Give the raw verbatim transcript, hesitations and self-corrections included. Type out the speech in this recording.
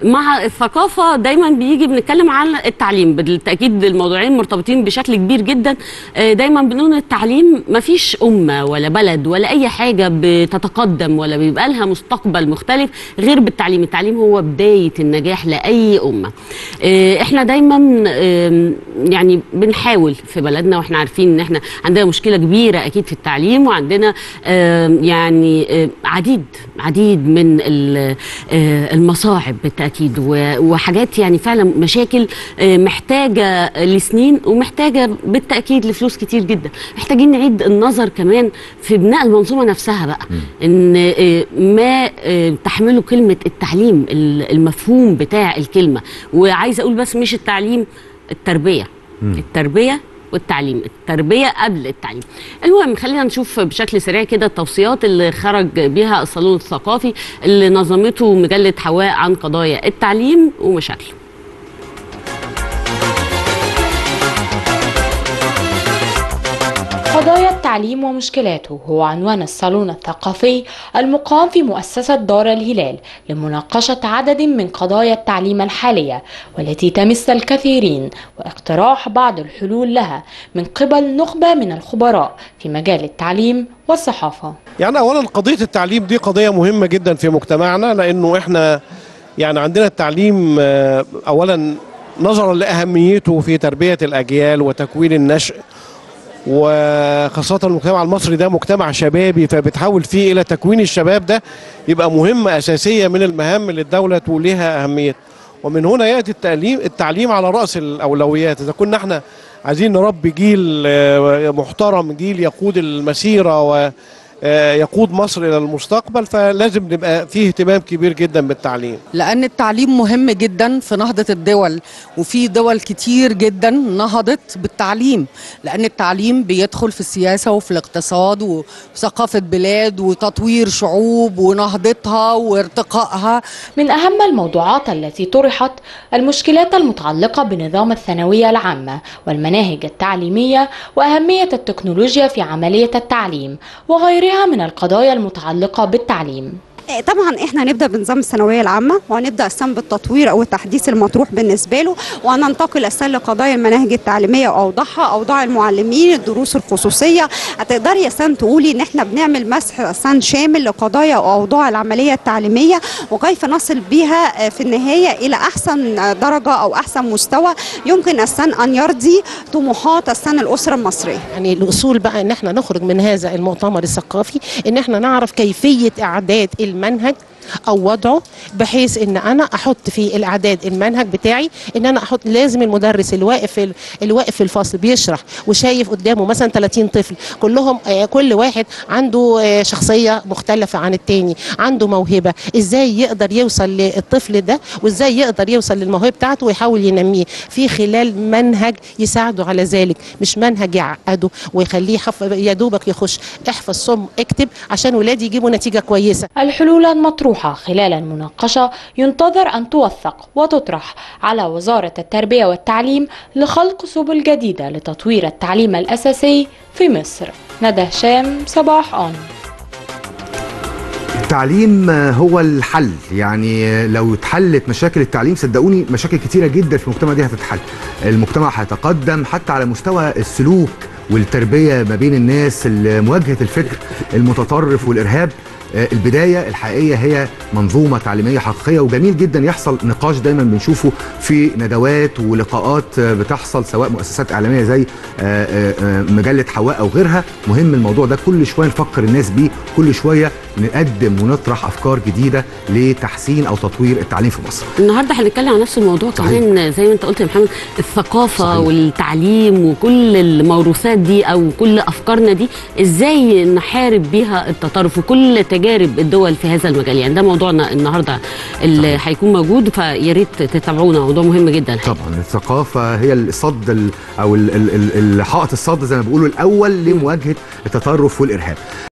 مع الثقافة دايما بيجي بنتكلم عن التعليم، بالتأكيد الموضوعين مرتبطين بشكل كبير جدا. دايما بنقول التعليم مفيش أمة ولا بلد ولا أي حاجة بتتقدم ولا بيبقى لها مستقبل مختلف غير بالتعليم. التعليم هو بداية النجاح لأي أمة. احنا دايما يعني بنحاول في بلدنا، واحنا عارفين ان احنا عندنا مشكلة كبيرة أكيد في التعليم، وعندنا يعني عديد عديد من المصاعب بالتأكيد وحاجات يعني فعلا مشاكل محتاجة لسنين ومحتاجة بالتأكيد لفلوس كتير جدا. محتاجين نعيد النظر كمان في بناء المنظومة نفسها بقى، ان ما تحمله كلمة التعليم، المفهوم بتاع الكلمة. وعايزة اقول بس مش التعليم، التربية التربية والتعليم، التربية قبل التعليم. المهم خلينا نشوف بشكل سريع كده التوصيات اللي خرج بها الصالون الثقافي اللي نظمته مجلة حواء عن قضايا التعليم ومشاكله. قضايا التعليم ومشكلاته هو عنوان الصالون الثقافي المقام في مؤسسة دار الهلال لمناقشة عدد من قضايا التعليم الحالية والتي تمس الكثيرين، واقتراح بعض الحلول لها من قبل نخبة من الخبراء في مجال التعليم والصحافة. يعني أولا قضية التعليم دي قضية مهمة جدا في مجتمعنا، لأنه إحنا يعني عندنا التعليم أولا نظرا لأهميته في تربية الأجيال وتكوين النشء، وخاصة المجتمع المصري ده مجتمع شبابي، فبتحاول فيه إلى تكوين الشباب ده يبقى مهمة أساسية من المهام اللي الدولة توليها أهمية. ومن هنا يأتي التعليم التعليم على رأس الأولويات. إذا كنا احنا عايزين نربي جيل محترم، جيل يقود المسيرة ويقود مصر إلى المستقبل، فلازم نبقى فيه اهتمام كبير جدا بالتعليم، لأن التعليم مهم جدا في نهضة الدول، وفي دول كتير جدا نهضت بالتعليم، لأن التعليم بيدخل في السياسة وفي الاقتصاد وثقافة بلاد وتطوير شعوب ونهضتها وارتقائها. من أهم الموضوعات التي طرحت المشكلات المتعلقة بنظام الثانوية العامة والمناهج التعليمية وأهمية التكنولوجيا في عملية التعليم وغيرها من القضايا المتعلقة بالتعليم. طبعا احنا هنبدا بنظام الثانويه العامه، وهنبدا السن بالتطوير او التحديث المطروح بالنسبه له، وهننتقل السن لقضايا المناهج التعليميه واوضاعها، اوضاع المعلمين، الدروس الخصوصيه. هتقدري يا سن تقولي ان احنا بنعمل مسح سن شامل لقضايا واوضاع العمليه التعليميه، وكيف نصل بها في النهايه الى احسن درجه او احسن مستوى يمكن السن ان يرضي طموحات السن الاسره المصريه. يعني الاصول بقى ان احنا نخرج من هذا المؤتمر الثقافي ان احنا نعرف كيفيه اعداد المنهج او وضعه، بحيث ان انا احط في الاعداد المنهج بتاعي ان انا احط لازم المدرس اللي واقف اللي واقف في الفصل بيشرح وشايف قدامه مثلا ثلاثين طفل كلهم كل واحد عنده شخصيه مختلفه عن التاني، عنده موهبه، ازاي يقدر يوصل للطفل ده وازاي يقدر يوصل للموهبه بتاعته ويحاول ينميه في خلال منهج يساعده على ذلك، مش منهج يعقده ويخليه يا دوبك يخش احفظ صم اكتب عشان ولادي يجيبوا نتيجه كويسه. الحلول المطروحه خلال المناقشة ينتظر أن توثق وتطرح على وزارة التربية والتعليم لخلق سبل جديدة لتطوير التعليم الأساسي في مصر. ندى هشام، صباح أون. التعليم هو الحل، يعني لو اتحلت مشاكل التعليم صدقوني مشاكل كتيرة جدا في المجتمع دي هتتحل، المجتمع هيتقدم حتى على مستوى السلوك والتربية ما بين الناس، مواجهة الفكر المتطرف والإرهاب. البداية الحقيقية هي منظومة تعليمية حقيقية، وجميل جدا يحصل نقاش دايما بنشوفه في ندوات ولقاءات بتحصل سواء مؤسسات إعلامية زي مجلة حواء أو غيرها. مهم الموضوع ده كل شوية نفكر الناس بيه، كل شوية نقدم ونطرح أفكار جديدة لتحسين أو تطوير التعليم في مصر. النهارده هنتكلم عن نفس الموضوع كمان زي ما أنت قلت يا محمد، الثقافة صحيح. والتعليم وكل الموروثات دي أو كل أفكارنا دي إزاي نحارب بيها التطرف وكل تجارب الدول في هذا المجال. يعني ده موضوعنا النهارده اللي هيكون موجود، فيا ريت تتابعونا، موضوع مهم جدا. طبعا الثقافه هي الصد او الحائط الصد زي ما بيقولوا الاول لمواجهه التطرف والارهاب.